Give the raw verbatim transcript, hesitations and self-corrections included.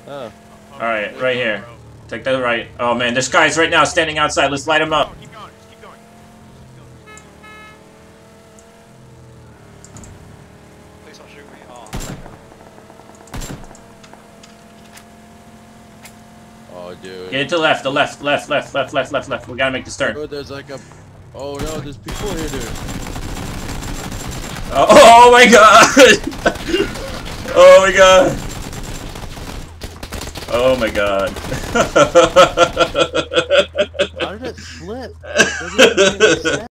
Oh. Alright, right here. Take the right. Oh man, there's guys right now standing outside. Let's light them up. Keep going, just keep going. Please don't shoot me. Oh, Oh, dude. Get it to the left, the left, left, left, left, left, left, left. We gotta make this turn. Oh, there's like a. Oh no, there's people here, dude. Oh, oh my god! Oh my god! Oh my god. How did it slip? It doesn't even make sense.